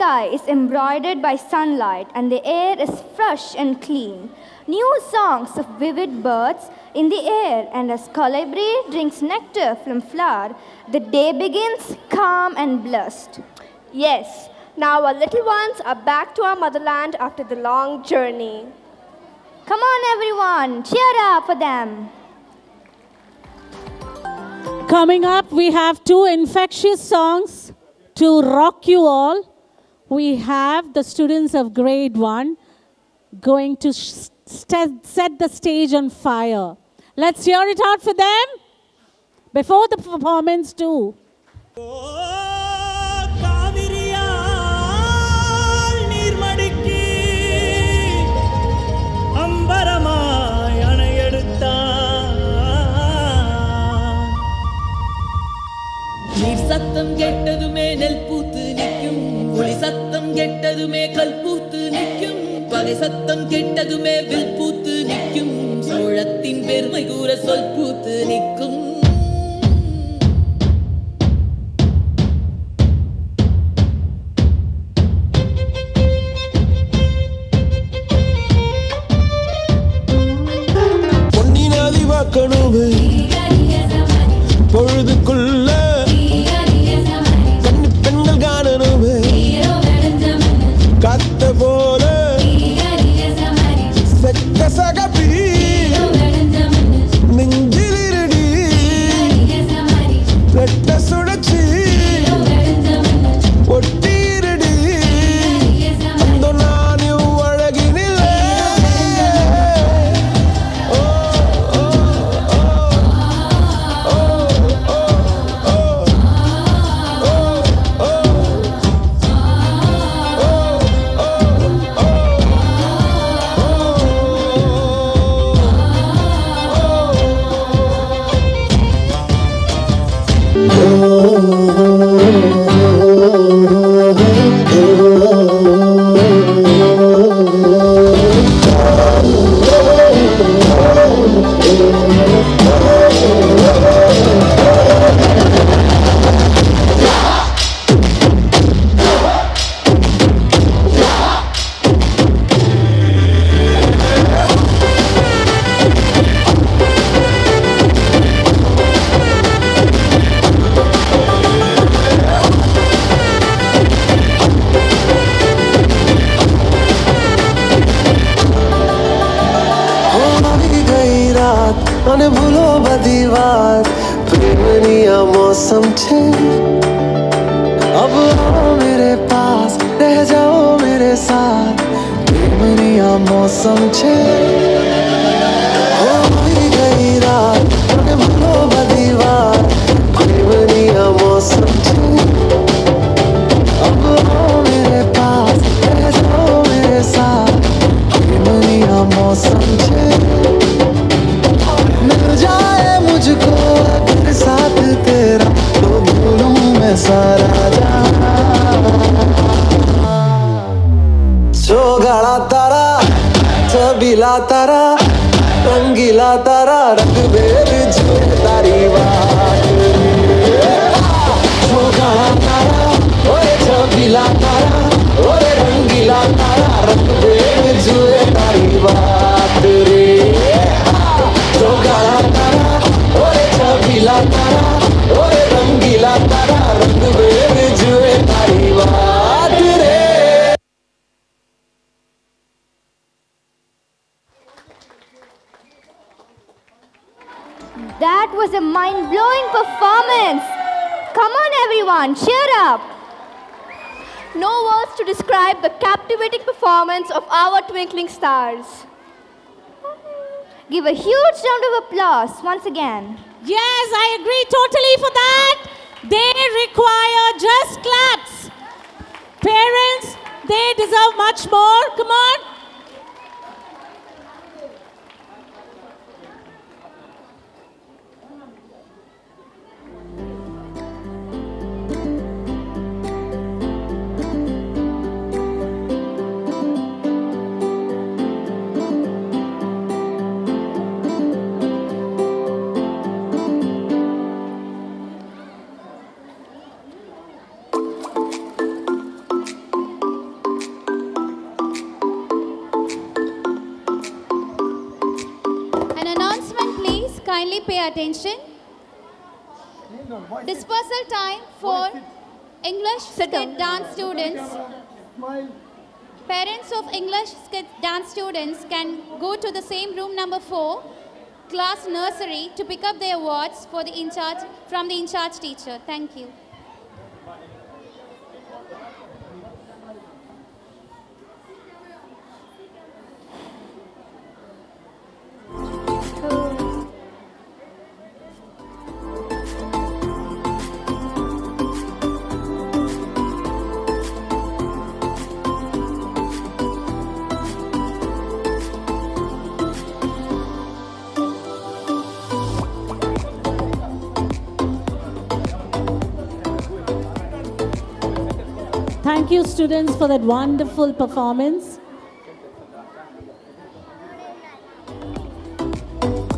sky is embroidered by sunlight and the air is fresh and clean. New songs of vivid birds in the air, and as colibri drinks nectar from flower, the day begins calm and blessed. Yes, now our little ones are back to our motherland after the long journey. Come on everyone, cheer up for them. Coming up, we have two infectious songs to rock you all. We have the students of grade 1 going to set the stage on fire. Let's hear it out for them before the performance too. சத்தம் கெட்டதுமே நெல் பூத்து நிற்கும் ஒளி சத்தம் கெட்டதுமே கல் பூத்து நிற்கும் பகை சத்தம் கெட்டதுமே வில் பூத்து நிற்கும் சோழத்தின் பெருமை கூற சொல் பூத்து நிற்கும் பொன்னினாதி வாக்கணுமே பொழுதுக்குள்ள கத்த போல செக்க சகப்பி நெஞ்சிலிருடி ரெட்ட சுழற்சி ஒட்டிருடி அந்த நான் அழகினிலே मौसम छे अब आओ मेरे पास रह जाओ मेरे साथ प्रेमनिया मौसम छे हो गई रात अरे भूलो बदीवार प्रेमनिया मौसम छे अब आओ मेरे पास रह जाओ मेरे साथ प्रेमनिया मौसम छे मिल जाए मुझको अगर साथ तेरा तो भूलूं मैं सारा जोगाड़ा तारा छबीला तारा रंगीला तारा रंग बेर जो तारी बात जोगाड़ा तारा ओए छबीला तारा ओए रंगीला तारा रंग बेर जो तारी बात रे जोगाड़ा तारा ओए छबीला तारा ओए रंगीला तारा रंग बेर जो तारी बात रे। That was a mind-blowing performance. Come on everyone, cheer up. No words to describe the captivating performance of our twinkling stars. Give a huge round of applause once again. Yes, I agree totally for that. They require just claps. Parents, they deserve much more. Come on. pay attention. Dispersal time for English skit dance students. Parents of English skit dance students can go to the same room number 4, class nursery, to pick up their awards for the from the in-charge teacher. Thank you. Thank you, students, for that wonderful performance.